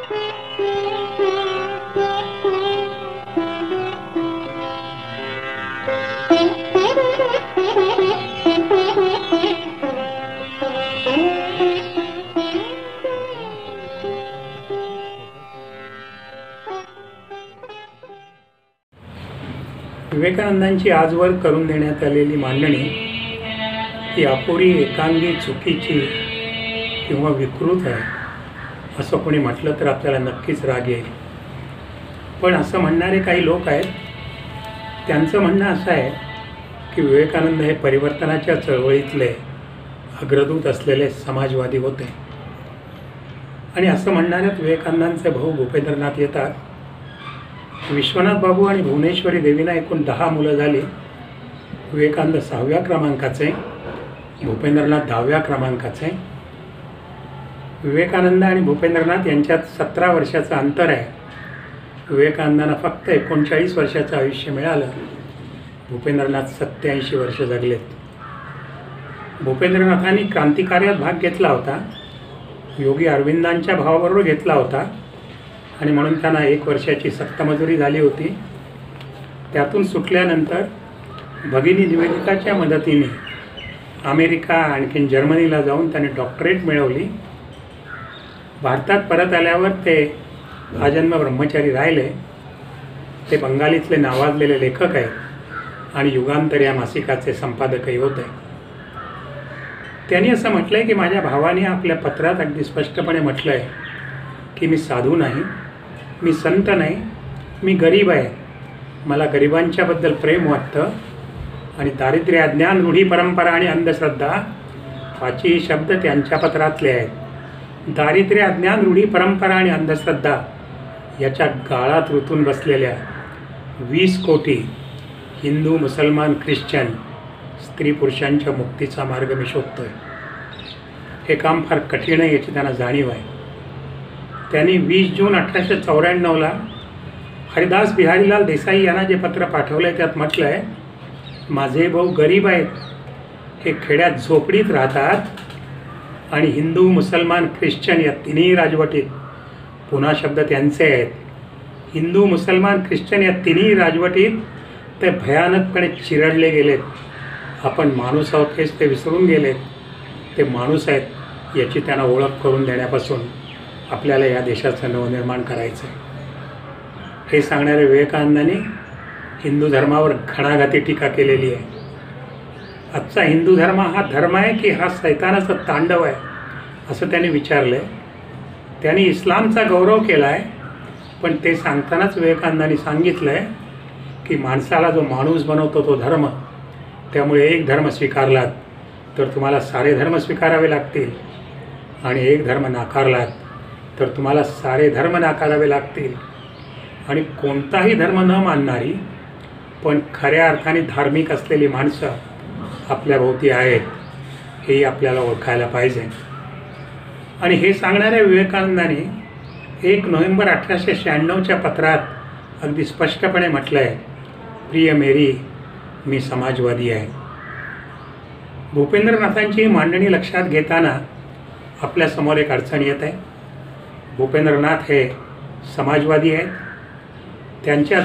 विवेकानंदांची आजवर करून देण्यात आलेली मांडणी ही अपुरी, एकांगी, चुकीची किंवा विकृत आहे असं कोणी म्हटलं तर आपल्याला नक्कीच राग येईल. पण असं म्हणणारे काही लोक आहेत. त्यांचं म्हणणं असं आहे की विवेकानंद हे परिवर्तनाच्या चळवळीतले अग्रदूत असलेले समाजवादी होते. आणि असं म्हणणाऱ्यात विवेकानंदांचे भाऊ भूपेंद्रनाथ येतात. विश्वनाथ बाबू आणि भुवनेश्वरी देवींना एकूण 10 मुलं झाली. विवेकानंद 6व्या क्रमांकाचे, भूपेंद्रनाथ 10व्या क्रमांकाचे. विवेकानंद आणि भूपेंद्रनाथ यांच्यात 17 वर्षाचं अंतर आहे. विवेकानंदांना फक्त 39 वर्षाचं आयुष्य मिळालं. भूपेंद्रनाथ 87 वर्ष जगलेत. भूपेंद्रनाथांनी क्रांतिकार्यात भाग घेतला होता. योगी अरविंदांच्या भावाबरोबर घेतला होता आणि म्हणून त्यांना 1 वर्षाची सक्तमजुरी झाली होती. त्यातून सुटल्यानंतर भगिनी निवेदिताच्या मदतीने अमेरिका आणखीन जर्मनीला जाऊन त्यांनी डॉक्टरेट मिळवली. भारतात परत आल्यावर ते आजन्म ब्रह्मचारी राहिले. ते बंगालीतले नावाजलेले लेखक आहेत आणि युगांतर या मासिकाचे संपादकही होते. त्यांनी असं म्हटलं आहे की माझ्या भावाने आपल्या पत्रात अगदी स्पष्टपणे म्हटलं आहे की मी साधू नाही, मी संत नाही, मी गरीब आहे. मला गरिबांच्याबद्दल प्रेम वाटतं आणि दारिद्र्य, अज्ञान, रूढी, परंपरा आणि अंधश्रद्धा 5ही शब्द त्यांच्या पत्रातले आहेत. दारिद्र्य, अज्ञान, रूढी, परंपरा आणि अंधश्रद्धा याच्या गाळात रुतून बसलेल्या 20 कोटी हिंदू, मुसलमान, ख्रिश्चन स्त्री पुरुषांच्या मुक्तीचा मार्ग मी शोधतोय. हे काम फार कठीण आहे याची त्यांना जाणीव आहे. त्यांनी 20 जून 1894ला हरिदास बिहारीलाल देसाई यांना जे पत्र पाठवलं आहे त्यात म्हटलं आहे, माझे भाऊ गरीब आहेत, हे खेड्यात झोपडीत राहतात आणि हिंदू, मुसलमान, ख्रिश्चन या तिन्ही राजवटीत, पुन्हा शब्द त्यांचे आहेत, हिंदू, मुसलमान, ख्रिश्चन या तिन्ही राजवटीत ते भयानकपणे चिरडले गेलेत. आपण माणूस आहोत हेच ते विसरून गेलेत. ते माणूस आहेत याची त्यांना ओळख करून देण्यापासून आपल्याला या देशाचं नवनिर्माण करायचं आहे. हे सांगणाऱ्या विवेकानंदांनी हिंदू धर्मावर घणाघाती टीका केलेली आहे. आजचा हिंदू धर्म हा धर्म आहे की हा सैतानाचा तांडव आहे असं त्यांनी विचारलं आहे. त्यांनी इस्लामचा गौरव केला आहे, पण ते सांगतानाच विवेकानंदांनी सांगितलं आहे की माणसाला जो माणूस बनवतो तो धर्म, त्यामुळे एक धर्म स्वीकारलात तर तुम्हाला सारे धर्म स्वीकारावे लागतील आणि एक धर्म नाकारलात तर तुम्हाला सारे धर्म नाकारावे लागतील. आणि कोणताही धर्म न मानणारी पण खऱ्या अर्थाने धार्मिक असलेली माणसं आपल्या भोवती आहेत, हेही आपल्याला ओळखायला पाहिजे. आणि हे सांगणाऱ्या विवेकानंदांनी 1 नोव्हेंबर 1896च्या पत्रात अगदी स्पष्टपणे म्हटलं आहे, प्रिय मेरी, मी समाजवादी आहे. भूपेंद्रनाथांची मांडणी लक्षात घेताना आपल्यासमोर एक अडचण येत आहे. भूपेंद्रनाथ हे समाजवादी आहेत. त्यांच्याच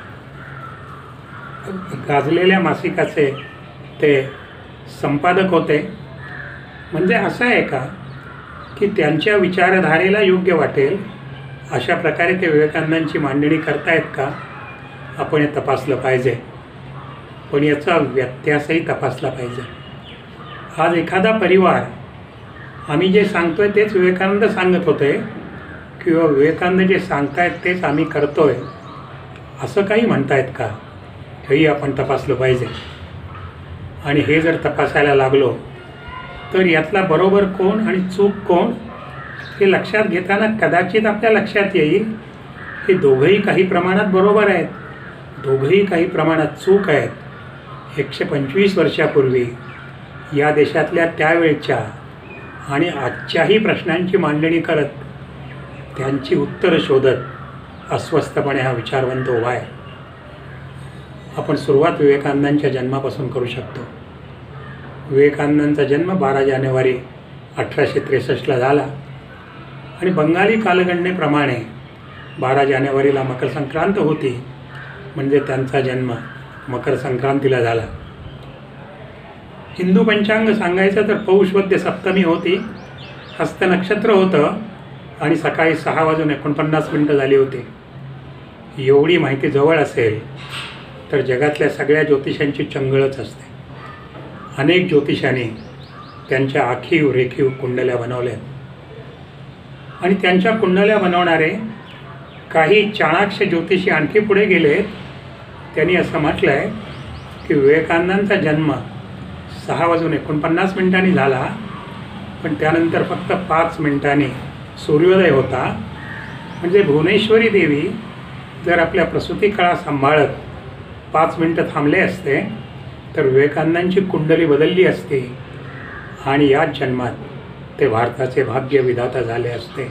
गाजलेल्या मासिकाचे ते संपादक होते. म्हणजे असं आहे का की त्यांच्या विचारधारेला योग्य वाटेल अशा प्रकारे ते विवेकानंदांची मांडणी करतायत का, आपण हे तपासलं पाहिजे. पण याचा व्यत्यासही तपासला पाहिजे. आज एखादा परिवार आम्ही जे सांगतोय तेच विवेकानंद सांगत होते किंवा विवेकानंद जे सांगतायत तेच आम्ही करतोय असं काही म्हणतायत का, हेही आपण तपासलं पाहिजे. आणि हे जर तपासायला लागलो तर यातला बरोबर कोण आणि चूक कोण हे लक्षात घेताना कदाचित आपल्या लक्षात येईल हे दोघंही काही प्रमाणात बरोबर आहेत, दोघंही काही प्रमाणात चूक आहेत. 125 वर्षापूर्वी या देशातल्या त्यावेळच्या आणि आजच्याही प्रश्नांची मांडणी करत त्यांची उत्तरं शोधत अस्वस्थपणे हा विचारवंत उभा आहे. आपण सुरुवात विवेकानंदांच्या जन्मापासून करू शकतो. विवेकानंदांचा जन्म 12 जानेवारी 1863ला झाला आणि बंगाली कालगणनेप्रमाणे 12 जानेवारीला मकर संक्रांत होती, म्हणजे त्यांचा जन्म मकर संक्रांतीला झाला. हिंदू पंचांग सांगायचं तर पौष वद्य सप्तमी होती, हस्त नक्षत्र होतं आणि सकाळी 6:49 झाली होती. एवढी माहिती जवळ असेल तर जगातल्या सगळ्या ज्योतिषांची चंगळच असते. अनेक ज्योतिषांनी त्यांच्या आखीव रेखीव कुंडल्या बनवल्या आणि त्यांच्या कुंडल्या बनवणारे काही चाणाक्ष ज्योतिषी आणखी पुढे गेलेत. त्यांनी असं म्हटलं आहे की विवेकानंदांचा जन्म 6:49 झाला, पण त्यानंतर फक्त 5 मिनिटांनी सूर्योदय होता. म्हणजे भुवनेश्वरी देवी जर आपल्या प्रसूती काळ सांभाळत 5 मिनिटं थांबले असते तर विवेकानंदांची कुंडली बदलली असती आणि याच जन्मात ते भारताचे भाग्य विधाता झाले असते.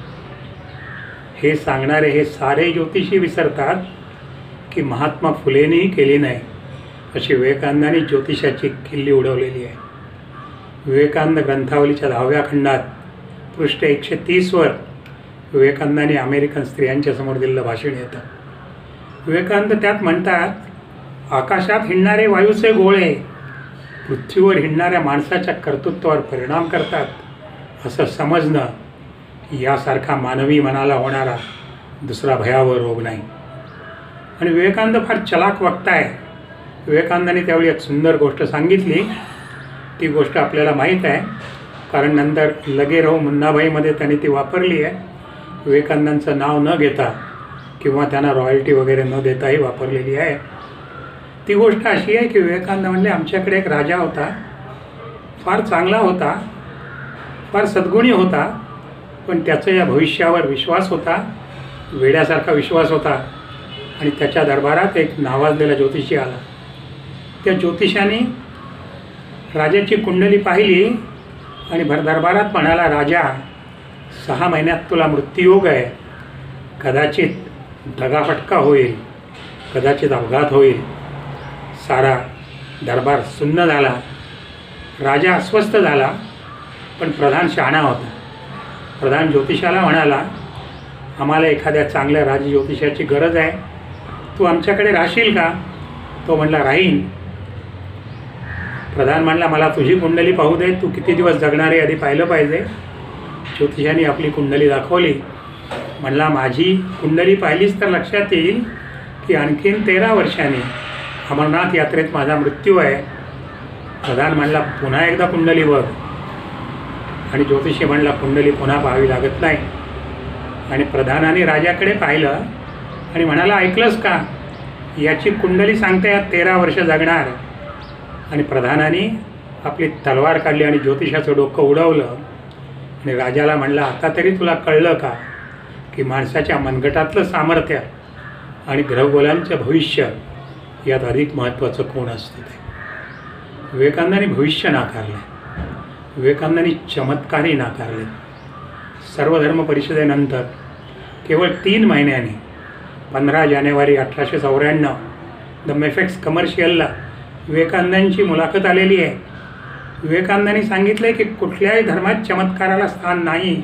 हे सांगणारे हे सारे ज्योतिषी विसरतात की महात्मा फुलेंनीही केली नाही अशी विवेकानंदांनी ज्योतिषाची खिल्ली उडवलेली आहे. विवेकानंद ग्रंथावलीच्या 10व्या खंडात पृष्ठ 130वर विवेकानंदांनी अमेरिकन स्त्रियांच्या समोर दिलेलं भाषण येतं. विवेकानंद त्यात म्हणतात, आकाशात हिंडणारे वायूचे गोळे पृथ्वीवर हिंडणाऱ्या माणसाच्या कर्तृत्वावर परिणाम करतात असं समजणं यासारखा मानवी मनाला होणारा दुसरा भयावह रोग नाही. आणि विवेकानंद फार चलाख वक्ता आहे. विवेकानंदांनी त्यावेळी एक सुंदर गोष्ट सांगितली. ती गोष्ट आपल्याला माहीत आहे कारण नंतर लगे राहू मुन्नाभाईमध्ये त्यांनी ती वापरली आहे. विवेकानंदांचं नाव न घेता किंवा त्यांना रॉयल्टी वगैरे न देताही वापरलेली आहे. ती गोष्ट अशी आहे की विवेकानंद म्हणले, आमच्याकडे एक राजा होता, फार चांगला होता, फार सद्गुणी होता, पण त्याचं या भविष्यावर विश्वास होता, वेड्यासारखा विश्वास होता. आणि त्याच्या दरबारात एक नावाजलेला ज्योतिषी आला. त्या ज्योतिषाने राजाची कुंडली पाहिली आणि दरबारात म्हणाला, राजा 6 महिन्यात तुला मृत्यूयोग आहे, कदाचित दगाफटका होईल, कदाचित अपघात होईल. सारा दरबार सुन्न झाला. राजा अस्वस्थ झाला, पण प्रधान शहाणा होता. प्रधान ज्योतिषाला म्हणाला, आम्हाला एखाद्या चांगल्या राजज्योतिषाची गरज आहे, तू आमच्याकडे राहशील का? तो म्हणला, राहीन. प्रधान म्हणला, मला तुझी कुंडली पाहू दे, तू किती दिवस जगणार आहे आधी पाहिलं पाहिजे. ज्योतिषाने आपली कुंडली दाखवली. म्हणला, माझी कुंडली पाहिलीच तर लक्षात येईल की आणखीन 13 वर्षांनी अमरनाथ यात्रेत माझा मृत्यू आहे. प्रधान म्हणला, पुन्हा एकदा कुंडली बघ. आणि ज्योतिषी म्हणला, कुंडली पुन्हा पाहावी लागत नाही. आणि प्रधानाने राजाकडे पाहिलं आणि म्हणाला, ऐकलंस का, याची कुंडली सांगते यात 13 वर्ष जगणार. आणि प्रधानाने आपली तलवार काढली आणि ज्योतिषाचं डोकं उडवलं आणि राजाला म्हणला, आता तरी तुला कळलं का की माणसाच्या मनगटातलं सामर्थ्य आणि ग्रहगोलांचं भविष्य यात अधिक महत्त्वाचं कोण असतं ते. विवेकानंदांनी भविष्य नाकारलं, विवेकानंदांनी चमत्कारही नाकारले. सर्वधर्म परिषदेनंतर केवळ 3 महिन्यांनी 15 जानेवारी 1894 द मेफेक्स कमर्शियलला विवेकानंदांची मुलाखत आलेली आहे. विवेकानंदांनी सांगितलं की कुठल्याही धर्मात चमत्काराला स्थान नाही.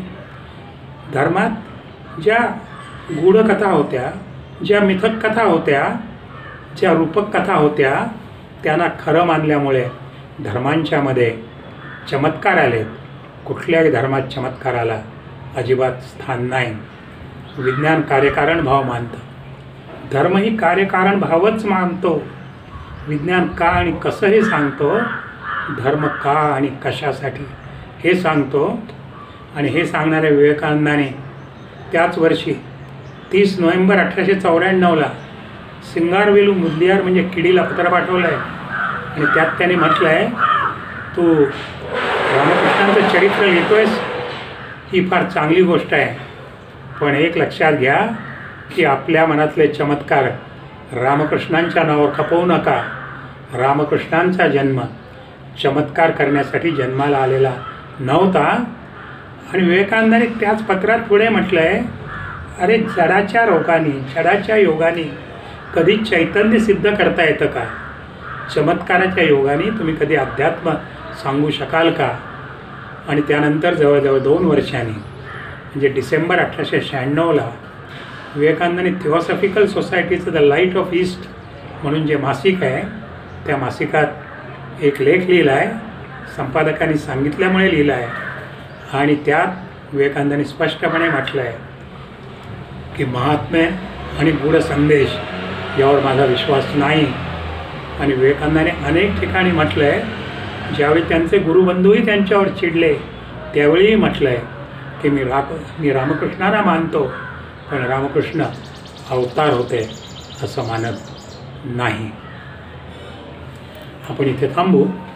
धर्मात ज्या गूढकथा होत्या, ज्या मिथक कथा होत्या, ज्या रूपक कथा होत्या, त्यांना खरं मानल्यामुळे धर्मांच्यामध्ये चमत्कार आले. कुठल्याही धर्मात चमत्काराला अजिबात स्थान नाही. विज्ञान कार्यकारण भाव मानतं, धर्मही कार्यकारण भावच मानतो. विज्ञान का आणि कसं हे सांगतो, धर्म का आणि कशासाठी हे सांगतो. आणि हे सांगणाऱ्या विवेकानंदाने त्याच वर्षी 30 नोव्हेंबर 1894ला सिंगारवेलू मुदलियार म्हणजे किडीला पत्र पाठवलं आहे आणि त्यात त्याने म्हटलं आहे, तू रामकृष्णांचं चरित्र लिहितोयस, ही फार चांगली गोष्ट आहे, पण एक लक्षात घ्या की आपल्या मनातले चमत्कार रामकृष्णांच्या नावावर खपवू नका. रामकृष्णांचा जन्म चमत्कार करण्यासाठी जन्माला आलेला नव्हता. आणि विवेकानंदाने त्याच पत्रात पुढे म्हटलं आहे, अरे जडाच्या रोगाने, जडाच्या योगाने कधी चैतन्य सिद्ध करता येतं का? चमत्काराच्या योगाने तुम्ही कधी अध्यात्म सांगू शकाल का? आणि त्यानंतर जवळजवळ 2 वर्षांनी म्हणजे डिसेंबर 1896ला विवेकानंदांनी थिओसॉफिकल सोसायटीचं द लाईट ऑफ ईस्ट म्हणून जे मासिक आहे त्या मासिकात एक लेख लिहिला आहे, संपादकांनी सांगितल्यामुळे लिहिला आहे आणि त्यात विवेकानंदांनी स्पष्टपणे म्हटलं आहे की महात्म्य आणि गूढ संदेश यावर माझा विश्वास नाही. आणि विवेकानंदांनी अनेक ठिकाणी म्हटलं आहे, ज्यावेळी त्यांचे गुरुबंधूही त्यांच्यावर चिडले त्यावेळीही म्हटलं आहे की मी रामकृष्णाला मानतो, पण रामकृष्ण अवतार होते असं मानत नाही. आपण इथे थांबू.